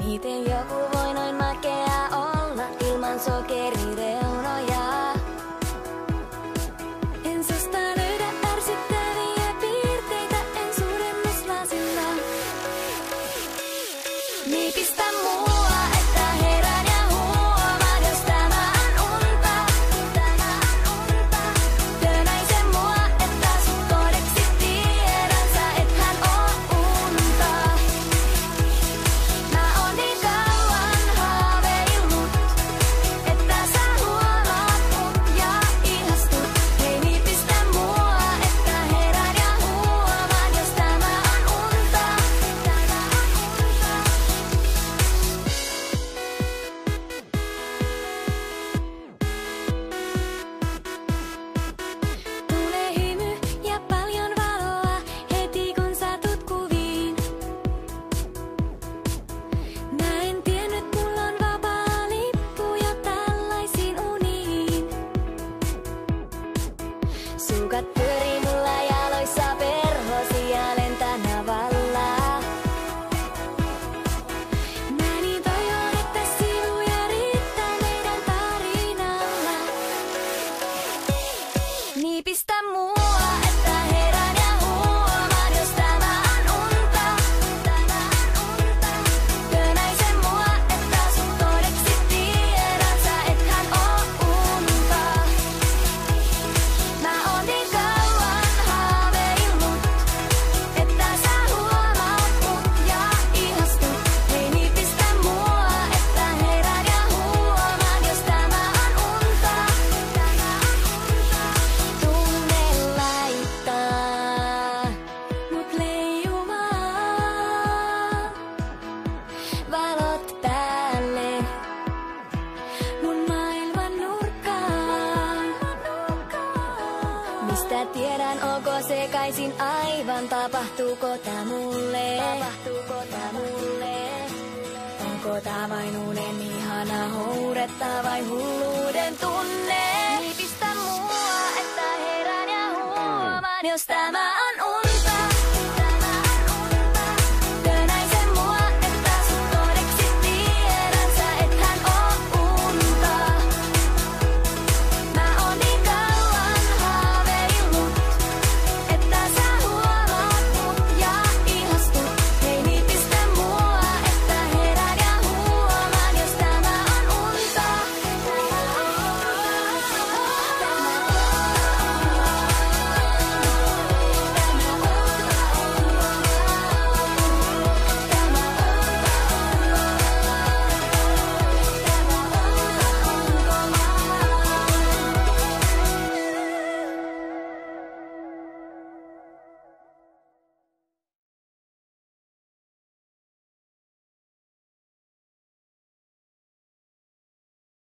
Miten joku voi noin makea olla ilman sokerireunoja? En susta löydä ärsyttäviä piirteitä, en suurennuslasilla. Niipistä mua, että herään ja huomaan, jos tämä on unta. Tönäise mua, että sut todeksi tiedän, sä ethän oo unta. Mä oon niin kauan haaveillut, että sä huomaat mut ja ihastut. Hei niipistä mua, että herään ja huomaan, jos tämä on unta. Tulee hymy ja paljon valoa heti kun satut kuviin. Mä en tiennyt, mulla on vapaa lippu jo tällaisiin uniin. Sukat pyörii mulla jaloissa perhosi ja lentää navalla. Mä niin toivon, että sivuja riittää meidän tarinalla. Niipistä mua, että herään ja huomaan, jos tämä on unta. Tönäise mua, että sut todeksi tiedän, sä ethän oo unta. Mä oon niin kauan haaveillut, että sä huomaat mut ja ihastut. Hei niipistä mua, että herään ja huomaan, jos tämä on unta. Tunne laittaa mut leijumaan. Valot päälle mun maailman nurkkaan. Mistä tiedän, onko sekaisin aivan, tapahtuuko tää mulle? Onko tää vain unen ihana houretta vai hulluuden tunne? Niipistä mua, että herään ja huomaan, jos tämä on unta.